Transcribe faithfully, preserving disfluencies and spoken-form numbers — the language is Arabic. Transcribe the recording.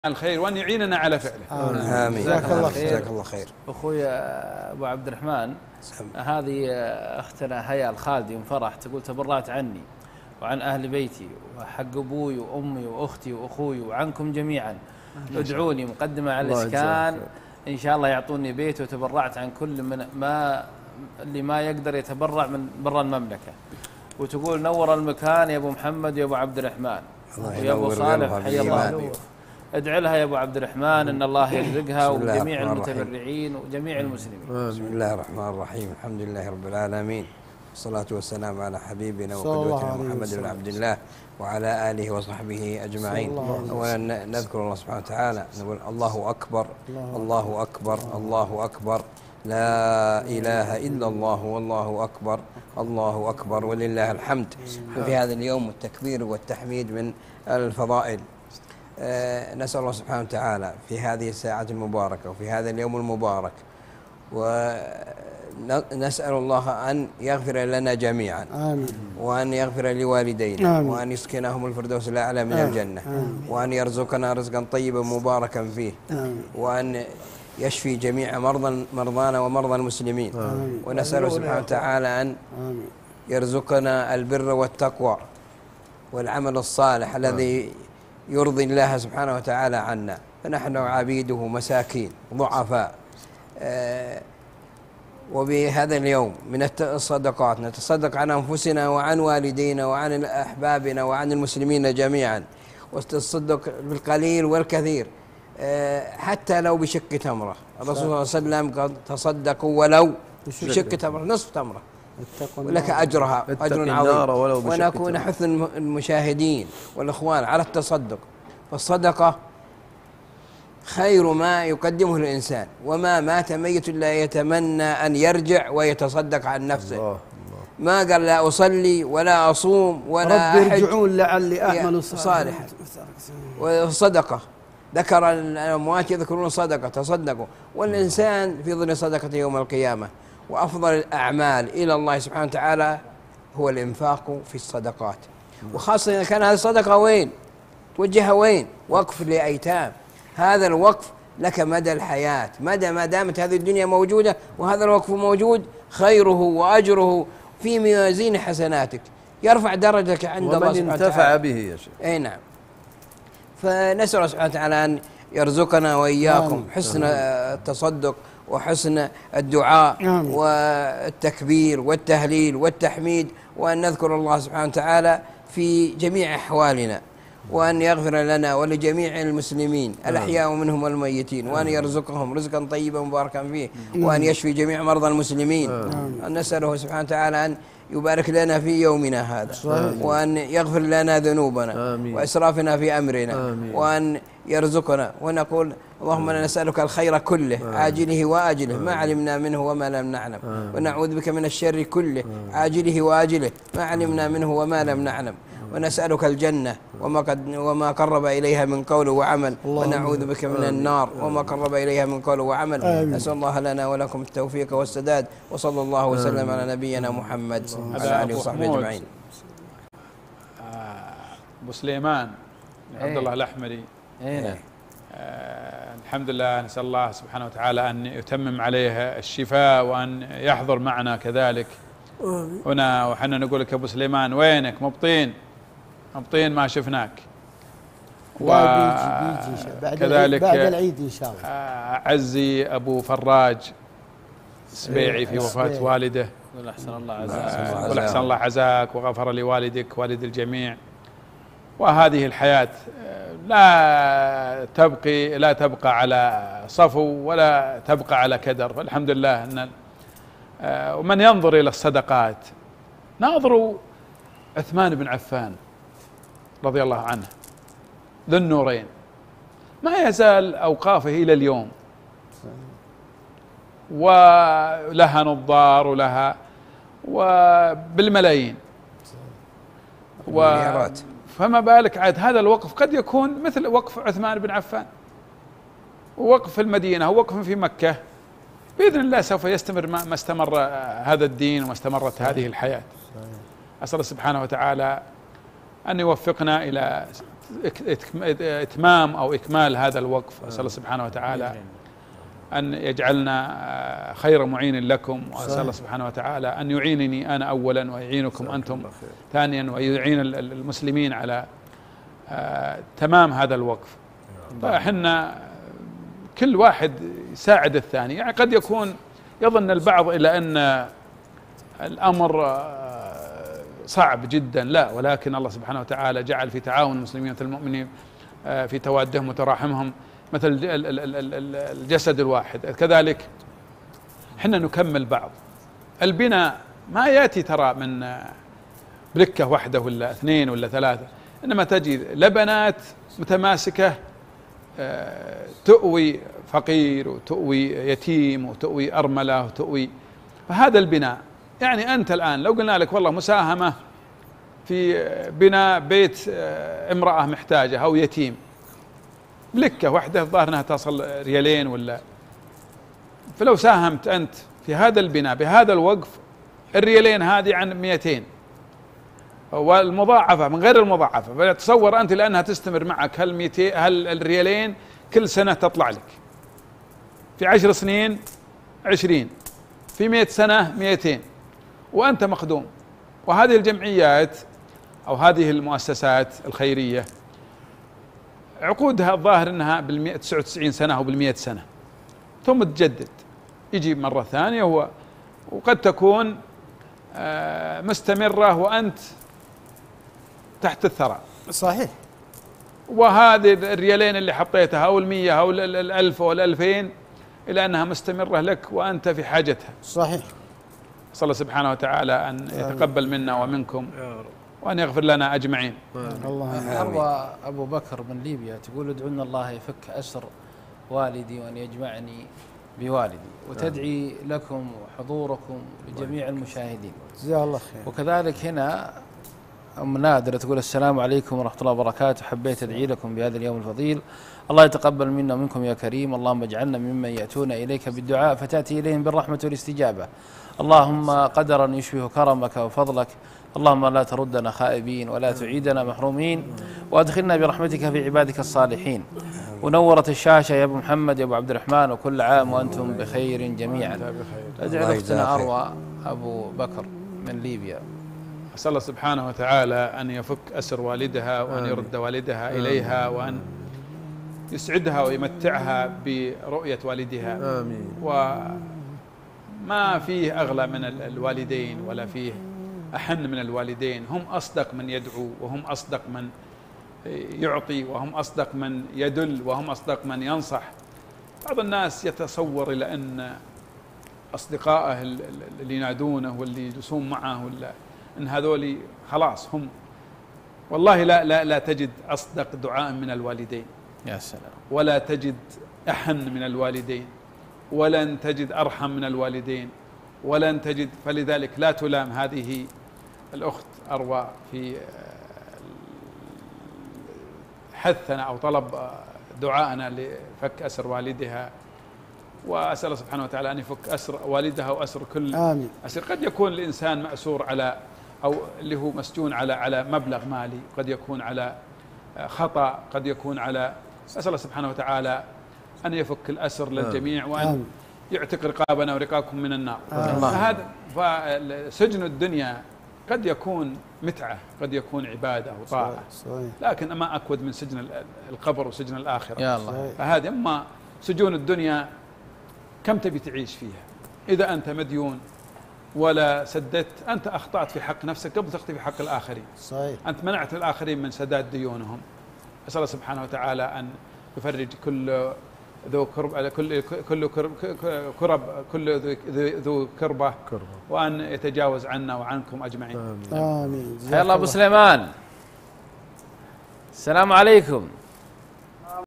الخير وأن يعيننا على فعله. آمين. جزاك الله خير. جزاك الله خير. أخوي أبو عبد الرحمن، هذه أختنا هيا الخالدي من فرح تقول تبرعت عني وعن أهل بيتي وحق أبوي وأمي وأختي وأخوي وعنكم جميعا، ادعوني مقدمة على الإسكان إن شاء الله يعطوني بيت، وتبرعت عن كل من ما اللي ما يقدر يتبرع من برا المملكة. وتقول نور المكان يا أبو محمد يا أبو عبد الرحمن ويا أبو صالح، حي الله. ادعي لها يا أبو عبد الرحمن أن الله يرزقها وجميع المتبرعين وجميع المسلمين. بسم الله الرحمن الرحيم. الحمد لله رب العالمين، والصلاة والسلام على حبيبنا وقدوتنا محمد بن عبد الله وعلى آله وصحبه أجمعين. أولا نذكر الله سبحانه وتعالى، نقول الله أكبر الله أكبر الله أكبر، لا إله إلا الله والله أكبر الله أكبر ولله الحمد. في هذا اليوم التكبير والتحميد من الفضائل. نسأل الله سبحانه وتعالى في هذه الساعة المباركة وفي هذا اليوم المبارك، ونسأل الله أن يغفر لنا جميعا، آمين. وأن يغفر لوالدينا، آمين. وأن يسكنهم الفردوس الأعلى من آمين. الجنة، آمين. وأن يرزقنا رزقا طيبا مباركا فيه، آمين. وأن يشفي جميع مرضى مرضانا ومرضى المسلمين، آمين. ونسأله سبحانه وتعالى أن يرزقنا البر والتقوى والعمل الصالح الذي يرضي الله سبحانه وتعالى عنا، فنحن عبيده مساكين ضعفاء. آه وبهذا اليوم من الصدقات نتصدق عن أنفسنا وعن والدينا وعن أحبابنا وعن المسلمين جميعا، وتصدق بالقليل والكثير، آه حتى لو بشق تمرة. الرسول صلى الله عليه وسلم قال تصدقوا ولو بشق تمرة، نصف تمرة، ولك أجرها أجر عظيم. ونكون حث المشاهدين والإخوان على التصدق، فالصدقة خير ما يقدمه الإنسان، وما مات ميت لا يتمنى أن يرجع ويتصدق عن نفسه. الله الله. ما قال لا أصلي ولا أصوم ولا رب يرجعون لعلي أعمل صالحا. والصدقة ذكر الأموات يذكرون صدقة، تصدقوا، والإنسان في ظل صدقة يوم القيامة. وأفضل الأعمال إلى الله سبحانه وتعالى هو الإنفاق في الصدقات، وخاصة إذا كان هذه الصدقة وين توجهها، وين وقف لأيتام. هذا الوقف لك مدى الحياة، مدى ما دامت هذه الدنيا موجودة، وهذا الوقف موجود، خيره وأجره في موازين حسناتك، يرفع درجتك عند الله سبحانه وتعالى. انتفع به يا شيخ. أي نعم. فنسأل الله سبحانه وتعالى أن يرزقنا وإياكم حسن التصدق وحسن الدعاء والتكبير والتهليل والتحميد، وأن نذكر الله سبحانه وتعالى في جميع أحوالنا، وأن يغفر لنا ولجميع المسلمين الأحياء منهم والميتين، وأن يرزقهم رزقا طيبا مباركا فيه، وأن يشفي جميع مرضى المسلمين. أن نسأله سبحانه وتعالى أن يبارك لنا في يومنا هذا، وأن يغفر لنا ذنوبنا وإسرافنا في أمرنا، وأن يرزقنا. ونقول اللهم انا نسألك الخير كله عاجله وآجله ما علمنا منه وما لم نعلم، ونعوذ بك من الشر كله عاجله وآجله ما علمنا منه وما لم نعلم، ونسألك الجنة وما قد وما قرب إليها من قول وعمل، ونعوذ بك من النار وما قرب إليها من قول وعمل. نسأل الله لنا ولكم التوفيق والسداد، وصلى الله وسلم على نبينا محمد وعلى آله وصحبه أجمعين. أبو سليمان عبد الله الأحمري، ايه آه الحمد لله، نسأل الله سبحانه وتعالى أن يتمم عليه الشفاء وأن يحضر معنا كذلك هنا. وحنا نقول لك أبو سليمان وينك؟ مبطين مبطين ما شفناك. وكذلك بعد العيد إن شاء الله. عزي أبو فراج سبيعي في وفاة والده، قل أحسن الله عزاك، قل أحسن الله عزاك وغفر لوالدك والد الجميع. وهذه الحياة لا تبقي لا تبقى على صفو ولا تبقى على كدر، فالحمد لله أن ومن ينظر إلى الصدقات، ناظروا عثمان بن عفان رضي الله عنه ذو النورين، ما يزال أوقافه إلى اليوم، ولها نظار ولها وبالملايين، و فما بالك عاد هذا الوقف قد يكون مثل وقف عثمان بن عفان، ووقف في المدينة ووقف في مكة، بإذن الله سوف يستمر ما استمر هذا الدين وما استمرت هذه الحياة. أسأل الله سبحانه وتعالى أن يوفقنا إلى إتمام أو إكمال هذا الوقف. أسأل الله سبحانه وتعالى أن يجعلنا خير معين لكم، وأسأل الله سبحانه وتعالى أن يعينني أنا أولا ويعينكم أنتم ثانيا، ويعين المسلمين على تمام هذا الوقف. فإحنا كل واحد يساعد الثاني. يعني قد يكون يظن البعض إلى أن الأمر صعب جدا، لا، ولكن الله سبحانه وتعالى جعل في تعاون المسلمين المؤمنين في توادهم وتراحمهم مثل الجسد الواحد. كذلك حنا نكمل بعض. البناء ما يأتي ترى من بلكة واحدة ولا اثنين ولا ثلاثة، إنما تجد لبنات متماسكة تؤوي فقير وتؤوي يتيم وتؤوي أرملة وتؤوي. فهذا البناء. يعني أنت الآن لو قلنا لك والله مساهمة في بناء بيت امرأة محتاجة أو يتيم، بلكة واحدة الظاهر أنها تصل ريالين ولا، فلو ساهمت أنت في هذا البناء بهذا الوقف، الريالين هذه عن مئتين، والمضاعفة من غير المضاعفة. فتصور أنت لأنها تستمر معك هالمئتين هالريالين كل سنة تطلع لك، في عشر سنين عشرين، في مئة سنة مئتين، وأنت مخدوم. وهذه الجمعيات أو هذه المؤسسات الخيرية عقودها الظاهر أنها بالمئة تسعة وتسعين سنة أو بالمئة سنة، ثم تجدد، يجي مرة ثانية، هو وقد تكون مستمرة وأنت تحت الثرى. صحيح. وهذه الريالين اللي حطيتها أو المية أو الألف أو الألفين إلى أنها مستمرة لك وأنت في حاجتها. صحيح. صلى الله سبحانه وتعالى أن يتقبل منا ومنكم وأن يغفر لنا أجمعين. الله. أروى أبو بكر من ليبيا تقول ادعونا الله يفك أسر والدي وأن يجمعني بوالدي، وتدعي لكم وحضوركم لجميع المشاهدين. جزاه الله خير. وكذلك هنا أم نادرة تقول السلام عليكم ورحمة الله وبركاته، حبيت أدعي لكم بهذا اليوم الفضيل، الله يتقبل منا ومنكم يا كريم، اللهم اجعلنا ممن يأتون إليك بالدعاء فتأتي إليهم بالرحمة والاستجابة، اللهم قدرا يشبه كرمك وفضلك، اللهم لا تردنا خائبين ولا تعيدنا محرومين، وأدخلنا برحمتك في عبادك الصالحين. ونورت الشاشة يا أبو محمد يا أبو عبد الرحمن، وكل عام وأنتم بخير جميعا. أدعي أختنا أروى أبو بكر من ليبيا. أسأل الله سبحانه وتعالى أن يفك أسر والدها وأن يرد والدها إليها وأن يسعدها ويمتعها برؤية والدها. آمين. وما فيه أغلى من الوالدين ولا فيه أحن من الوالدين، هم أصدق من يدعو، وهم أصدق من يعطي، وهم أصدق من يدل، وهم أصدق من ينصح. بعض الناس يتصور إلى أن أصدقائه اللي ينادونه واللي يجلسون معه ولا أن هذول خلاص هم، والله لا لا لا تجد أصدق دعاء من الوالدين. يا سلام. ولا تجد أحن من الوالدين، ولن تجد أرحم من الوالدين، ولن تجد. فلذلك لا تلام هذه الأخت أروى في حثنا أو طلب دعاءنا لفك أسر والدها، وأسأل الله سبحانه وتعالى أن يفك أسر والدها وأسر كل آمين. أسر. قد يكون الإنسان مأسور على أو اللي هو مسجون على على مبلغ مالي، قد يكون على خطأ، قد يكون على، أسأل الله سبحانه وتعالى أن يفك الأسر للجميع وأن آمين. يعتق رقابنا ورقابكم من النار. فهذا فسجن الدنيا قد يكون متعة، قد يكون عبادة وطاعة، لكن ما أكود من سجن القبر وسجن الآخرة. يا الله. فهذه أما سجون الدنيا كم تبي تعيش فيها؟ إذا أنت مديون ولا سددت، أنت أخطأت في حق نفسك قبل تخطئ في حق الآخرين. صحيح. أنت منعت الآخرين من سداد ديونهم. أسأل الله سبحانه وتعالى أن يفرج كل ذو كرب كل كل كرب كرب كل ذو كربة، وأن يتجاوز عنا وعنكم أجمعين. آمين. حيا الله أبو سليمان، السلام عليكم.